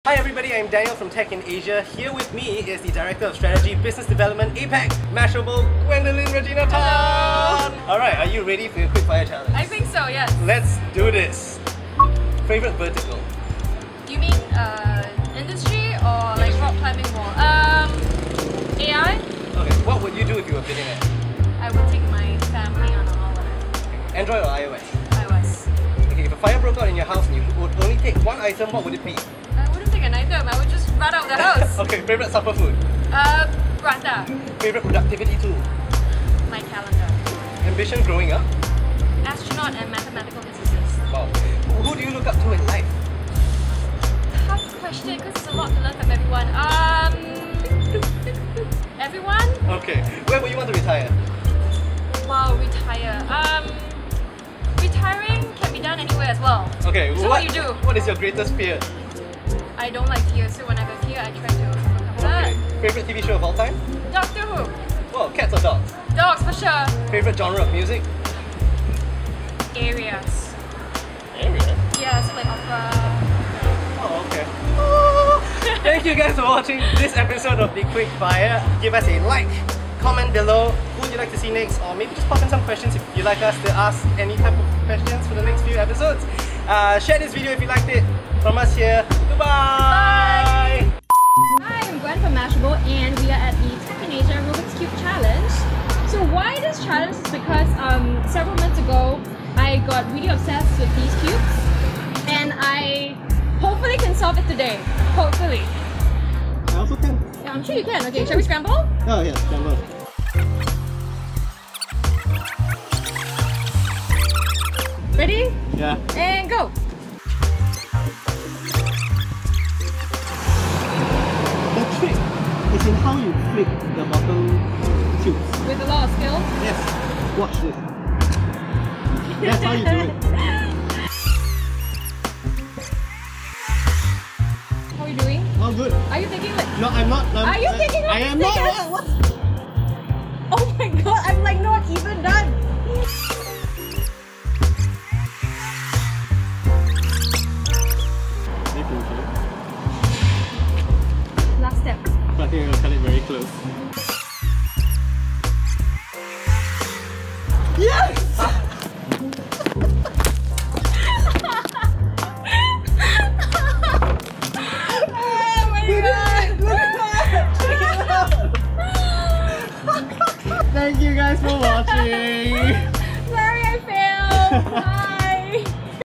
Hi everybody, I'm Daniel from Tech in Asia. Here with me is the Director of Strategy, Business Development, APAC, Mashable, Gwendolyn Regina Tan! Alright, are you ready for your Quickfire challenge? I think so, yes. Let's do this! Favorite vertical? You mean industry or like rock climbing wall? AI? Okay, what would you do if you were a billionaire? I would take my family on a holiday. Android or iOS? iOS. Okay, if a fire broke out in your house and you would only take one item, what would it be? I wouldn't take an item, I would just run out of the house. Okay, favorite supper food? Prata. Favorite productivity tool? My calendar. Ambition growing up? Astronaut and mathematical physicist. Wow. Who do you look up to in life? Tough question because there's a lot to learn from everyone. Everyone? Okay, where would you want to retire? Wow, retire. Retiring can be done anywhere as well. Okay, so what do you do? What is your greatest fear? I don't like fear, so when I have a fear, I try to overcome that. Favorite TV show of all time? Doctor Who. Well, cats or dogs? Dogs for sure. Favorite genre of music? Areas. Areas? Yeah, so like opera. Oh, okay. Thank you guys for watching this episode of the Quickfire. Give us a like, comment below who would you like to see next, or maybe just pop in some questions if you'd like us to ask any type of questions for the next few episodes. Share this video if you liked it. From us here, goodbye! Bye! Hi, I'm Gwen from Mashable and we are at the Tech in Asia Rubik's Cube Challenge. So why this challenge is because several months ago I got really obsessed with these cubes and I hopefully can solve it today. Hopefully. I also can. Yeah, I'm sure you can. Okay, shall we scramble? Oh yeah, scramble. Ready? Yeah. And go! The trick is in how you flick the bottom tubes. With a lot of skill? Yes. Watch this. That's how you do it. How are you doing? Oh, good. Are you thinking like... No, I'm not. Are you thinking like I am not. What? Oh my god, I'm like not even done. Last step. I think I'm gonna cut it very close. Yes! Oh my god! Thank you guys for watching.